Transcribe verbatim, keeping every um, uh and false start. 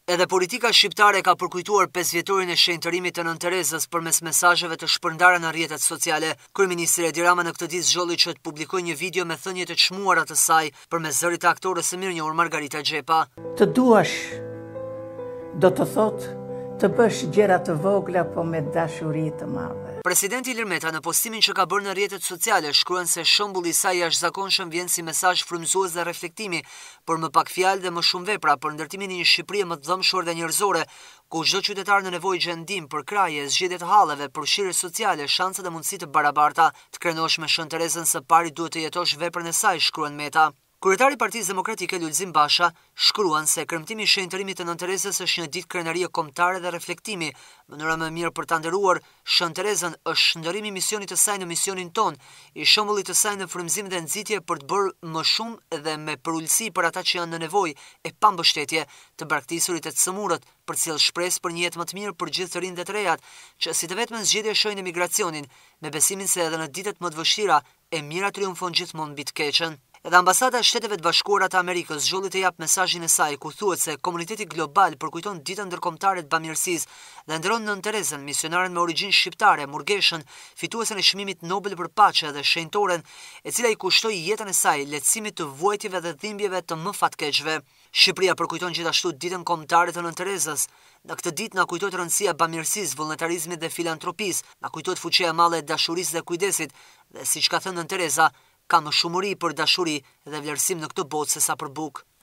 Edhe politika shqiptare ka përkujtuar pesëvjetorin e shenjtërimit të Nën Terezës përmes mesazheve të shpërndara në rrjetet sociale. Kryeministri Edi Rama në këtë ditë zgjolli që të publikojë një video me thënjet e çmuara të saj përmes zërit të aktorës së mirënjohur Margarita Xhepa. Të duash do të thotë të bësh gjëra të vogla po me dashuri të madhe. Presidenti Ilir Meta në postimin që ka bërë në rrjetet sociale shkruan se shembulli i saj jashtëzakonshëm vjen si mesazh frymëzues dhe reflektimi për më pak fjalë dhe më shumë vepra për ndërtimin e një Shqipërie më të dhëmshur dhe njerëzore, ku çdo qytetar në nevojë gjen ndihmë për kraje, zgjedhje të halleve, përfshirje sociale, shanse dhe mundësi të barabarta. Të krenosh me Shën Terezën së pari duhet të jetosh veprën e saj, shkruan Meta. Kryetari i Partisë Demokratike Lulzim Basha shkruan se kremtimi i shenjtërimit të Nën Terezës është një ditë krenarie kombëtare dhe reflektimi. Mënyra më e mirë për ta nderuar Shën Terezën është ndërrimi i misionit të saj në misionin ton, i shembullit të saj në frymëzim dhe nxitje për të bërë më shumë dhe me përulësi për ata që janë në nevojë e pa mbështetje, të braktisur të cëmurët, për të sjellë shpresë për një jetë më të mirë për gjithë të rinjtë dhe të rejat, që si të vetmen zgjedhje shohin emigracionin, me besimin se edhe në ditët më të vështira e mira triumfon gjithmonë mbi të keqen. Edhe ambasada e Shteteve të Bashkuara të Amerikës zgjolli të jap mesazhin e saj ku thuhet se komuniteti global përkujton ditën ndërkombëtare të bamirësisë dhe ndron Nën Terezën, misionaren me origjinë shqiptare, Murgeshën, fituesen e çmimit Nobel për paqe dhe shenjtoren, e cila i kushtoi jetën e saj lehtësimit të vuajtjeve dhe dhimbjeve të më fatkeqëve. Shqipëria përkujton gjithashtu ditën kombëtare të Nën Terezës. Në këtë ditë na kujtohet rëndësia e bamirësisë, vullnetarizmit dhe filantropisë, na kujtohet fuqia e madhe e dashurisë dhe kujdesit, dhe siç ka thënë Nën Tereza, ka më shumëri për dashuri dhe vlerësim në këtë botë se sa për bukë.